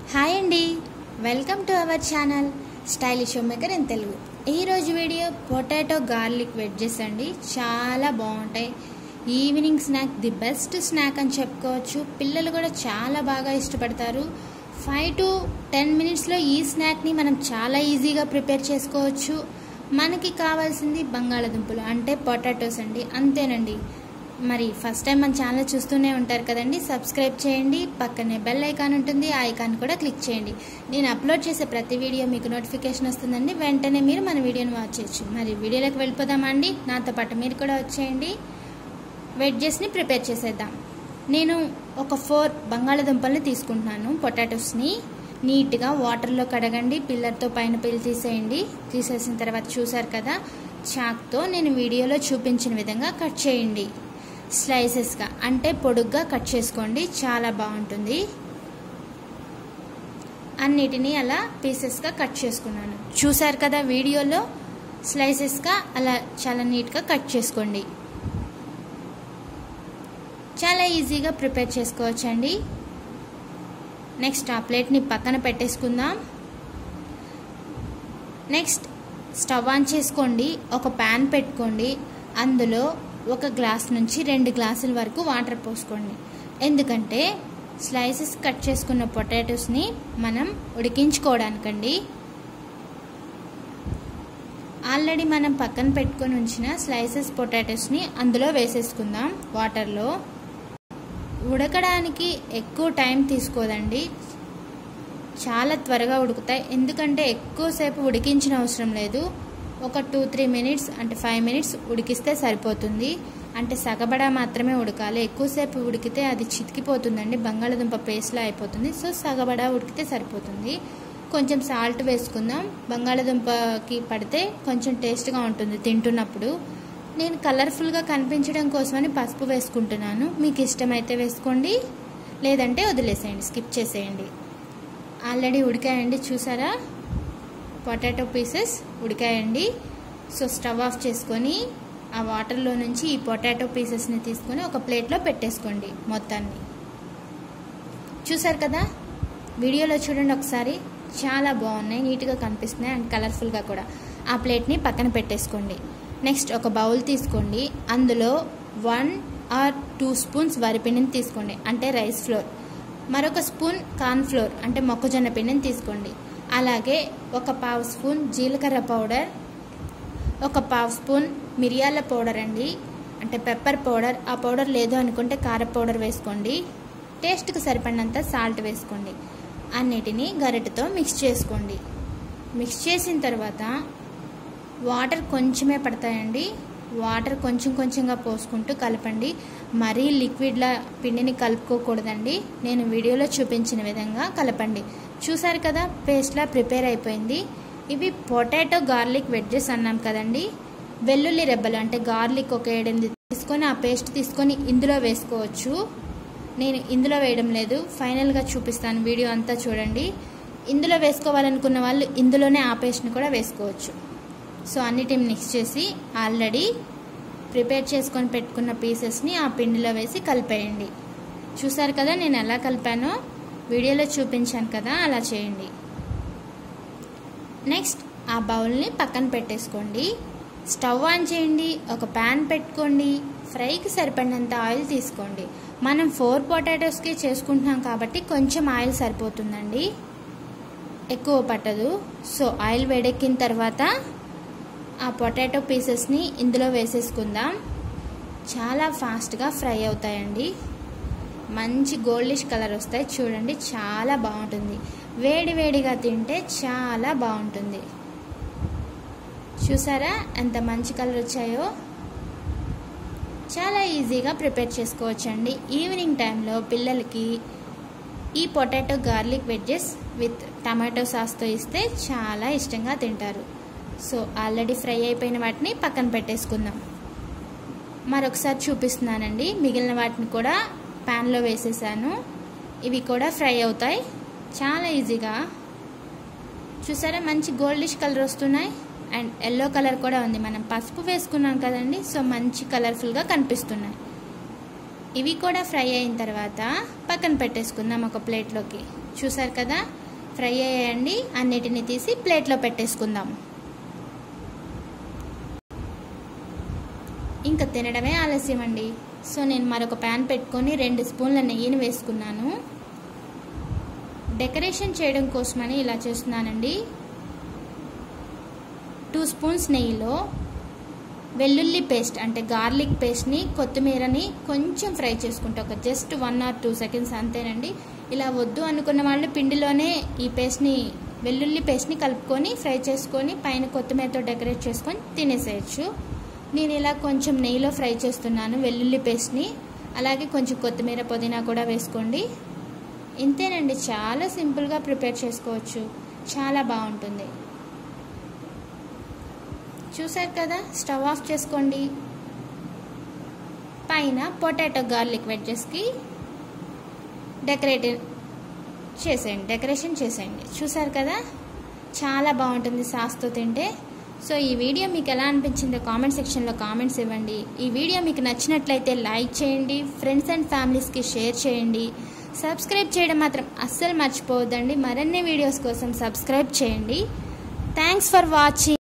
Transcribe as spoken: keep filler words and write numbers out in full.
Hi అండి, welcome to our channel stylish home maker in Telugu. ఈరోజు video potato garlic wedges అండి. చాలా బాగుంటాయి. Evening snack the best snack అని చెప్పుకోవచ్చు. పిల్లలు కూడా చాలా బాగా ఇష్టపడతారు. ఫైవ్ టు టెన్ మినిట్స్లో ఈ స్నాక్ని మనం చాలా ఈజీగా ప్రిపేర్ చేసుకోవచ్చు. మనకి కావాల్సింది బంగాళాదుంపలు అంటే పొటాటోస్ అండి, అంతేనండి. మరి ఫస్ట్ టైం మన ఛానల్ చూస్తూనే ఉంటారు కదండి, సబ్స్క్రైబ్ చేయండి. పక్కనే బెల్ ఐకాన్ ఉంటుంది, ఆ ఐకాన్ కూడా క్లిక్ చేయండి. నేను అప్లోడ్ చేసే ప్రతి వీడియో మీకు నోటిఫికేషన్ వస్తుందండి. వెంటనే మీరు మన వీడియోని వాచ్ చేయొచ్చు. మరి వీడియోలోకి వెళ్ళిపోదామా అండి? నాతో పాటు మీరు కూడా వచ్చేయండి. వెడ్జెస్ని ప్రిపేర్ చేసేద్దాం. నేను ఒక ఫోర్ బంగాళాదుంపల్ని తీసుకుంటున్నాను. పొటాటోస్ని నీట్గా వాటర్లో కడగండి. పిల్లర్తో పైన పిల్లి తీసేయండి. తీసేసిన తర్వాత చూసారు కదా, చాక్తో నేను వీడియోలో చూపించిన విధంగా కట్ చేయండి. స్లైసెస్గా అంటే పొడుగ్గా కట్ చేసుకోండి, చాలా బాగుంటుంది. అన్నిటినీ అలా పీసెస్గా కట్ చేసుకున్నాను. చూసారు కదా వీడియోలో, స్లైసెస్గా అలా చాలా నీట్గా కట్ చేసుకోండి. చాలా ఈజీగా ప్రిపేర్ చేసుకోవచ్చండి. నెక్స్ట్ ఆ ప్లేట్ని పక్కన పెట్టేసుకుందాం. నెక్స్ట్ స్టవ్ ఆన్ చేసుకోండి. ఒక ప్యాన్ పెట్టుకోండి. అందులో ఒక గ్లాస్ నుంచి రెండు గ్లాసుల వరకు వాటర్ పోసుకోండి. ఎందుకంటే స్లైసెస్ కట్ చేసుకున్న పొటాటోస్ని మనం ఉడికించుకోవడానికండి. ఆల్రెడీ మనం పక్కన పెట్టుకొని ఉంచిన స్లైసెస్ పొటాటోస్ని అందులో వేసేసుకుందాం. వాటర్లో ఉడకడానికి ఎక్కువ టైం తీసుకోదండి, చాలా త్వరగా ఉడుకుతాయి. ఎందుకంటే ఎక్కువసేపు ఉడికించిన అవసరం లేదు. ఒక టూ త్రీ మినిట్స్ అంటే ఫైవ్ మినిట్స్ ఉడికిస్తే సరిపోతుంది. అంటే సగబడా మాత్రమే ఉడకాలి. ఎక్కువసేపు ఉడికితే అది చితికిపోతుందండి, బంగాళాదుంప పేస్ట్లా అయిపోతుంది. సో సగబడా ఉడికితే సరిపోతుంది. కొంచెం సాల్ట్ వేసుకుందాం. బంగాళాదుంపకి పడితే కొంచెం టేస్ట్గా ఉంటుంది తింటున్నప్పుడు. నేను కలర్ఫుల్గా కనిపించడం కోసమని పసుపు వేసుకుంటున్నాను. మీకు ఇష్టమైతే వేసుకోండి, లేదంటే వదిలేసేయండి, స్కిప్ చేసేయండి. ఆల్రెడీ ఉడికాయండి, చూసారా పొటాటో పీసెస్ ఉడికాయండి. సో స్టవ్ ఆఫ్ చేసుకొని ఆ వాటర్లో నుంచి ఈ పొటాటో పీసెస్ని తీసుకొని ఒక ప్లేట్లో పెట్టేసుకోండి మొత్తాన్ని. చూసారు కదా, వీడియోలో చూడండి ఒకసారి, చాలా బాగున్నాయి, నీట్గా కనిపిస్తున్నాయి అండ్ కలర్ఫుల్గా కూడా. ఆ ప్లేట్ని పక్కన పెట్టేసుకోండి. నెక్స్ట్ ఒక బౌల్ తీసుకోండి. అందులో వన్ ఆర్ టూ స్పూన్స్ వరిపిండిని తీసుకోండి, అంటే రైస్ ఫ్లోర్. మరొక స్పూన్ కార్న్ ఫ్లోర్ అంటే మొక్కజొన్న పిండిని తీసుకోండి. అలాగే ఒక పావు స్పూన్ జీలకర్ర పౌడర్, ఒక పావు స్పూన్ మిరియాల పౌడర్ అండి, అంటే పెప్పర్ పౌడర్. ఆ పౌడర్ లేదు అనుకుంటే కార పౌడర్ వేసుకోండి. టేస్ట్కి సరిపడినంత సాల్ట్ వేసుకోండి. అన్నిటినీ గరిటెతో మిక్స్ చేసుకోండి. మిక్స్ చేసిన తర్వాత వాటర్ కొంచెమే పడతాయండి. వాటర్ కొంచెం కొంచెంగా పోసుకుంటూ కలపండి. మరీ లిక్విడ్లా పిండిని కలుపుకోకూడదండి. నేను వీడియోలో చూపించిన విధంగా కలపండి. చూసారు కదా, పేస్ట్లా ప్రిపేర్ అయిపోయింది. ఇవి పొటాటో గార్లిక్ వెడ్జెస్ అన్నాం కదండి. వెల్లుల్లి రెబ్బలు అంటే గార్లిక్ ఒక ఏడెనిమిది తీసుకొని ఆ పేస్ట్ తీసుకొని ఇందులో వేసుకోవచ్చు. నేను ఇందులో వేయడం లేదు, ఫైనల్గా చూపిస్తాను, వీడియో అంతా చూడండి. ఇందులో వేసుకోవాలనుకున్న వాళ్ళు ఇందులోనే ఆ పేస్ట్ని కూడా వేసుకోవచ్చు. సో అన్నిటిని మిక్స్ చేసి ఆల్రెడీ ప్రిపేర్ చేసుకొని పెట్టుకున్న పీసెస్ని ఆ పిండిలో వేసి కలిపేయండి. చూసారు కదా నేను ఎలా కలిపానో, వీడియోలో చూపించాను కదా, అలా చేయండి. నెక్స్ట్ ఆ బౌల్ని పక్కన పెట్టేసుకోండి. స్టవ్ ఆన్ చేయండి. ఒక ప్యాన్ పెట్టుకోండి. ఫ్రైకి సరిపడినంత ఆయిల్ తీసుకోండి. మనం ఫోర్ పొటాటోస్కి చేసుకుంటున్నాం కాబట్టి కొంచెం ఆయిల్ సరిపోతుందండి, ఎక్కువ పట్టదు. సో ఆయిల్ వేడెక్కిన తర్వాత ఆ పొటాటో పీసెస్ని ఇందులో వేసేసుకుందాం. చాలా ఫాస్ట్గా ఫ్రై అవుతాయండి, మంచి గోల్డిష్ కలర్ వస్తాయి. చూడండి, చాలా బాగుంటుంది. వేడి వేడిగా తింటే చాలా బాగుంటుంది. చూసారా ఎంత మంచి కలర్ వచ్చాయో. చాలా ఈజీగా ప్రిపేర్ చేసుకోవచ్చండి. ఈవినింగ్ టైంలో పిల్లలకి ఈ potato garlic wedges with tomato సాస్తో ఇస్తే చాలా ఇష్టంగా తింటారు. సో ఆల్రెడీ ఫ్రై అయిపోయిన వాటిని పక్కన పెట్టేసుకుందాం. మరొకసారి చూపిస్తున్నానండి. మిగిలిన వాటిని కూడా ప్యాన్లో వేసేసాను. ఇవి కూడా ఫ్రై అవుతాయి చాలా ఈజీగా. చూసారా, మంచి గోల్డిష్ కలర్ వస్తున్నాయి అండ్ ఎల్లో కలర్ కూడా ఉంది. మనం పసుపు వేసుకున్నాం కదండి, సో మంచి కలర్ఫుల్గా కనిపిస్తున్నాయి. ఇవి కూడా ఫ్రై అయిన తర్వాత పక్కన పెట్టేసుకుందాం ఒక ప్లేట్లోకి. చూసారు కదా, ఫ్రై అయ్యాయండి. అన్నిటిని తీసి ప్లేట్లో పెట్టేసుకుందాం. ఇంకా తినడమే ఆలస్యం అండి. సో నేను మరొక ప్యాన్ పెట్టుకొని రెండు స్పూన్ల నెయ్యిని వేసుకున్నాను. డెకరేషన్ చేయడం కోసమని ఇలా చేస్తున్నానండి. టూ స్పూన్స్ నెయ్యిలో వెల్లుల్లి పేస్ట్ అంటే గార్లిక్ పేస్ట్ని, కొత్తిమీరని కొంచెం ఫ్రై చేసుకుంటా, ఒక just one or two seconds అంతేనండి. ఇలా వద్దు అనుకున్న వాళ్ళు పిండిలోనే ఈ పేస్ట్ని, వెల్లుల్లి పేస్ట్ని కలుపుకొని ఫ్రై చేసుకొని పైన కొత్తిమీరతో డెకరేట్ చేసుకొని తినేసేయచ్చు. నేను ఇలా కొంచెం నెయ్యిలో ఫ్రై చేస్తున్నాను వెల్లుల్లి పేస్ట్ని. అలాగే కొంచెం కొత్తిమీర, పుదీనా కూడా వేసుకోండి. ఇంతేనండి, చాలా సింపుల్గా ప్రిపేర్ చేసుకోవచ్చు, చాలా బాగుంటుంది. చూసారు కదా, స్టవ్ ఆఫ్ చేసుకోండి. పైన పొటాటో గార్లిక్ వెడ్జెస్కి డెకరేట్ చేసేయండి, డెకరేషన్ చేసేయండి. చూసారు కదా, చాలా బాగుంటుంది సాస్తో తింటే. సో ఈ వీడియో మీకు ఎలా అనిపించిందో కామెంట్ సెక్షన్లో కామెంట్స్ ఇవ్వండి. ఈ వీడియో మీకు నచ్చినట్లయితే లైక్ చేయండి, ఫ్రెండ్స్ అండ్ ఫ్యామిలీస్కి షేర్ చేయండి. సబ్స్క్రైబ్ చేయడం మాత్రం అస్సలు మర్చిపోవద్దండి. మరిన్ని వీడియోస్ కోసం సబ్స్క్రైబ్ చేయండి. Thanks for watching.